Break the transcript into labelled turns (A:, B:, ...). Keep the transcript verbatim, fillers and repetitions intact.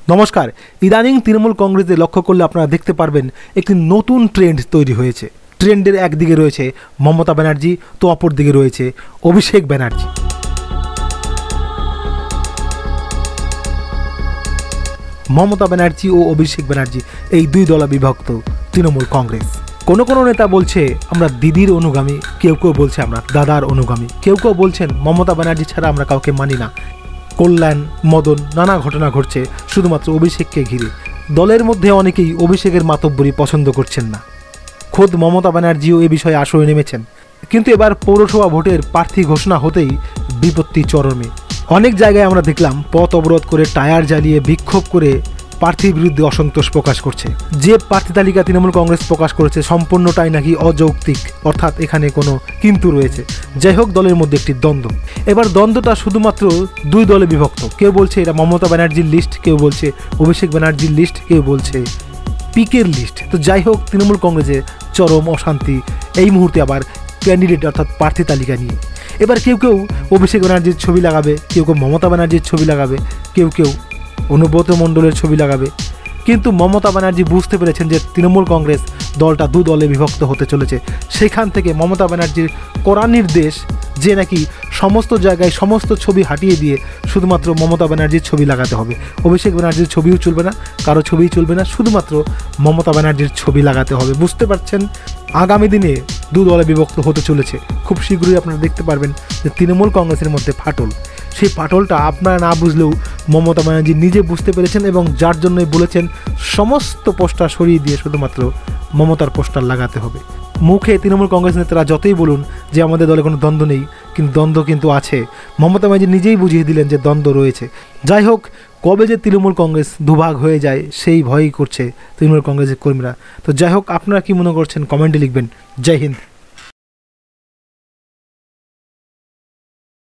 A: নমস্কার। ইদানিং তৃণমূল কংগ্রেসে লক্ষ্য করলে আপনারা দেখতে পারবেন একটি নতুন ট্রেন্ড তৈরি হয়েছে। ট্রেন্ডের একদিকে রয়েছে মমতা ব্যানার্জি, তো অপর দিকে রয়েছে অভিষেক ব্যানার্জি। মমতা ব্যানার্জি ও অভিষেক ব্যানার্জি এই দুই দলে বিভক্ত তৃণমূল কংগ্রেস। কোনো কোনো নেতা বলছে আমরা দিদির অনুগামী, কেউ কেউ বলছে আমরা দাদার অনুগামী, কেউ কেউ বলছেন মমতা ব্যানার্জি ছাড়া আমরা কাউকে মানি না। কল্যাণ, মদন, নানা ঘটনা ঘটছে শুধুমাত্র অভিষেককে ঘিরে। দলের মধ্যে অনেকেই অভিষেকের মাতব্বরি পছন্দ করছেন না। খোদ মমতা ব্যানার্জিও এ বিষয়ে আসরে নেমেছেন। কিন্তু এবার পৌরসভা ভোটের প্রার্থী ঘোষণা হতেই বিপত্তি চরমে। অনেক জায়গায় আমরা দেখলাম পথ অবরোধ করে, টায়ার জ্বালিয়ে, বিক্ষোভ করে প্রার্থীর বিরুদ্ধে অসন্তোষ প্রকাশ করছে। যে প্রার্থী তালিকা তৃণমূল কংগ্রেস প্রকাশ করেছে সম্পূর্ণটাই নাকি অযৌক্তিক, অর্থাৎ এখানে কোনো কিন্তু রয়েছে। যাই হোক, দলের মধ্যে একটি দ্বন্দ্ব। এবার দ্বন্দ্বটা শুধুমাত্র দুই দলে বিভক্ত। কেউ বলছে এটা মমতা ব্যানার্জির লিস্ট, কেউ বলছে অভিষেক ব্যানার্জির লিস্ট, কেউ বলছে পিকের লিস্ট। তো যাই হোক, তৃণমূল কংগ্রেসের চরম অশান্তি এই মুহূর্তে আবার ক্যান্ডিডেট অর্থাৎ প্রার্থী তালিকা নিয়ে। এবার কেউ কেউ অভিষেক ব্যানার্জির ছবি লাগাবে, কেউ কেউ মমতা ব্যানার্জির ছবি লাগাবে, কেউ কেউ অনুব্রত মণ্ডলের ছবি লাগাবে। কিন্তু মমতা ব্যানার্জি বুঝতে পেরেছেন যে তৃণমূল কংগ্রেস দলটা দু দলে বিভক্ত হতে চলেছে। সেখান থেকে মমতা ব্যানার্জির কড়া নির্দেশ যে নাকি সমস্ত জায়গায় সমস্ত ছবি হাটিয়ে দিয়ে শুধুমাত্র মমতা ব্যানার্জির ছবি লাগাতে হবে। অভিষেক ব্যানার্জির ছবিও চলবে না, কারো ছবিই চলবে না, শুধুমাত্র মমতা ব্যানার্জির ছবি লাগাতে হবে। বুঝতে পারছেন আগামী দিনে দু দলে বিভক্ত হতে চলেছে। খুব শীঘ্রই আপনারা দেখতে পারবেন যে তৃণমূল কংগ্রেসের মধ্যে ফাটল। সেই ফাটলটা আপনারা না বুঝলেও মমতা ব্যানার্জি নিজে বুঝতে পেরেছেন এবং যার জন্যই বলেছেন সমস্ত পোস্টার সরিয়ে দিয়ে শুধুমাত্র মমতার পোস্টার লাগাতে হবে। মুখে তৃণমূল কংগ্রেস নেতারা যতই বলুন যে আমাদের দলে কোনো দ্বন্দ্ব নেই, কিন্তু দ্বন্দ্ব কিন্তু আছে। মমতা ব্যানার্জি নিজেই বুঝিয়ে দিলেন যে দ্বন্দ্ব রয়েছে। যাই হোক, কবে যে তৃণমূল কংগ্রেস দুভাগ হয়ে যায় সেই ভয়ই করছে তৃণমূল কংগ্রেসের কর্মীরা। তো যাই হোক, আপনারা কি মনে করছেন কমেন্টে লিখবেন। জয় হিন্দ।